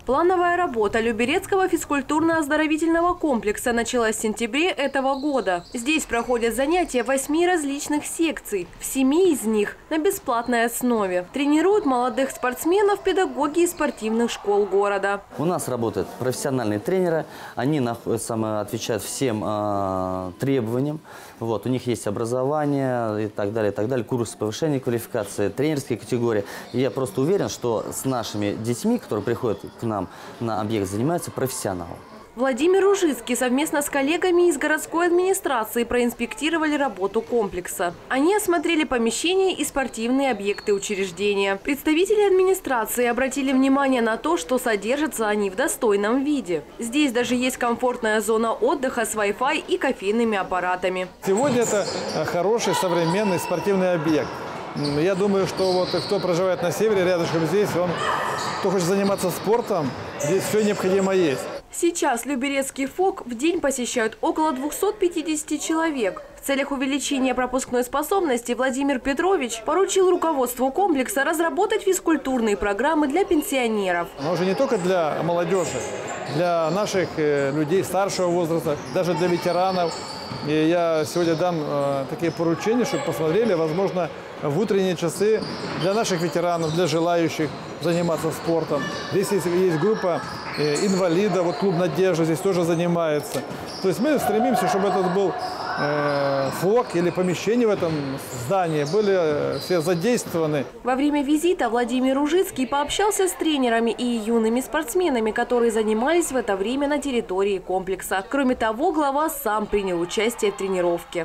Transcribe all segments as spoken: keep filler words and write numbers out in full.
Плановая работа Люберецкого физкультурно-оздоровительного комплекса началась в сентябре этого года. Здесь проходят занятия восьми различных секций, в семи из них на бесплатной основе. Тренируют молодых спортсменов педагоги из спортивных школ города. У нас работают профессиональные тренеры, они отвечают всем э, требованиям. Вот, у них есть образование и так далее, и так далее, курсы повышения квалификации, тренерские категории. И я просто уверен, что с нашими детьми, которые приходят к нам на объект, занимаются профессионалы. Владимир Ружицкий совместно с коллегами из городской администрации проинспектировали работу комплекса. Они осмотрели помещения и спортивные объекты учреждения. Представители администрации обратили внимание на то, что содержатся они в достойном виде. Здесь даже есть комфортная зона отдыха с Wi-Fi и кофейными аппаратами. Сегодня это хороший современный спортивный объект. Я думаю, что вот кто проживает на севере, рядышком здесь, он, кто хочет заниматься спортом, здесь все необходимо есть. Сейчас Люберецкий ФОК в день посещают около двухсот пятидесяти человек. В целях увеличения пропускной способности Владимир Петрович поручил руководству комплекса разработать физкультурные программы для пенсионеров. Но уже не только для молодежи, для наших людей старшего возраста, даже для ветеранов. И я сегодня дам э, такие поручения, чтобы посмотрели, возможно, в утренние часы для наших ветеранов, для желающих заниматься спортом. Здесь есть, есть группа э, инвалидов, вот клуб «Надежда» здесь тоже занимается. То есть мы стремимся, чтобы этот был э, ФОК или помещение в этом здании были э, все задействованы. Во время визита Владимир Ружицкий пообщался с тренерами и юными спортсменами, которые занимались в это время на территории комплекса. Кроме того, глава сам принял участие в тренировке.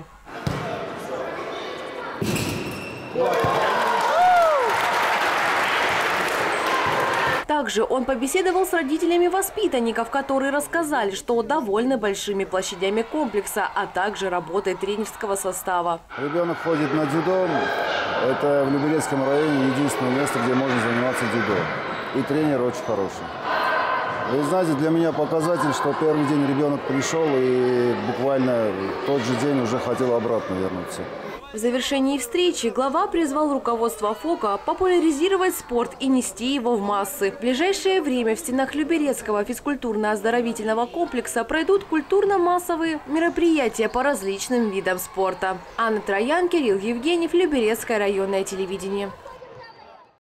Также он побеседовал с родителями воспитанников, которые рассказали, что довольны большими площадями комплекса, а также работой тренерского состава. Ребенок ходит на дзюдо. Это в Люберецком районе единственное место, где можно заниматься дзюдо. И тренер очень хороший. Вы знаете, для меня показатель, что первый день ребенок пришел и буквально тот же день уже хотел обратно вернуться. В завершении встречи глава призвал руководство ФОКа популяризировать спорт и нести его в массы. В ближайшее время в стенах Люберецкого физкультурно-оздоровительного комплекса пройдут культурно-массовые мероприятия по различным видам спорта. Анна Троян, Кирилл Евгеньев, Люберецкое районное телевидение.